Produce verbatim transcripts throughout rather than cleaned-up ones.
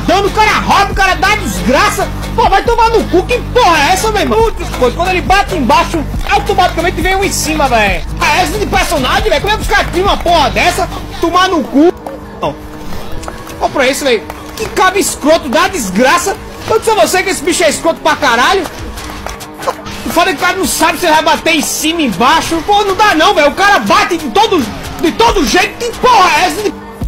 dano, o cara rouba, o cara dá desgraça. Pô, vai tomar no cu, que porra é essa, meu irmão? Putz, pô, quando ele bate embaixo, automaticamente vem um em cima, velho. Ah, essa de personagem, velho, como é que os caras criam uma porra dessa? Tomar no cu. Ó pra isso, velho. Que cabo escroto, dá desgraça. Eu disse a você que esse bicho é escroto pra caralho. Foda que o cara não sabe se ele vai bater em cima, embaixo. Pô, não dá não, velho. O cara bate de todo, de todo jeito. Que porra é essa?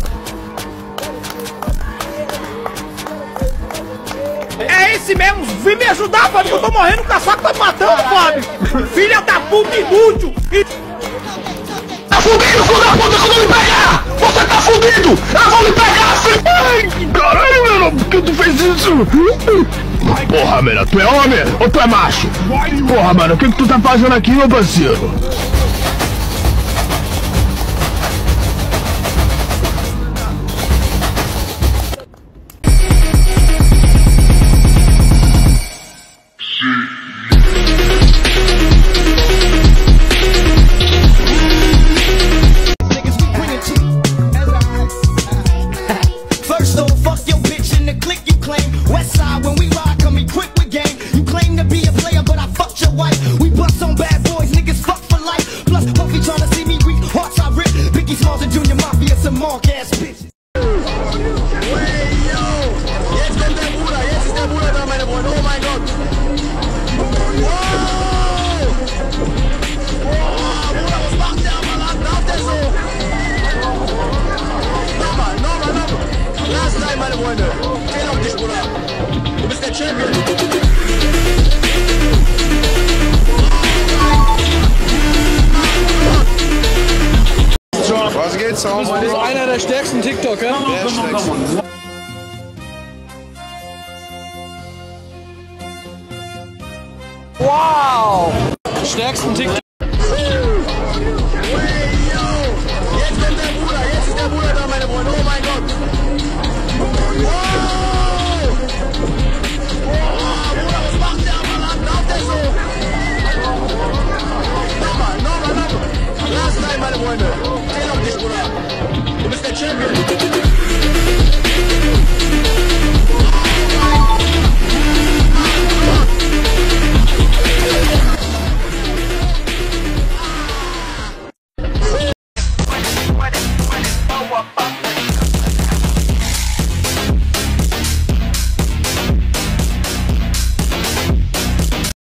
É esse mesmo. Vem me ajudar, Fábio. Eu tô morrendo, o caçaco tá me matando, Fábio. Filha da puta, inútil. E... Tá fudido, filho da puta, que eu vou me pegar. Você tá fudido. Eu vou me pegar, filho. Ai, caralho, mano. Por que tu fez isso? Porra, mano, tu é homem ou tu é macho? Porra, mano, o que que tu tá fazendo aqui, meu parceiro? Was geht's, Haus? Du bist einer der stärksten TikToker. Der stärkste. Wow! Stärksten TikToker. Jetzt kommt der Bruder, jetzt ist der Bruder da, meine Freunde. Oh mein Gott. Wow! Bruder, was macht der am Land? Lauft der so? Nochmal, nochmal, nochmal. Lass rein, meine Freunde. Zähl auf dich, Bruder. Du bist der Champion. What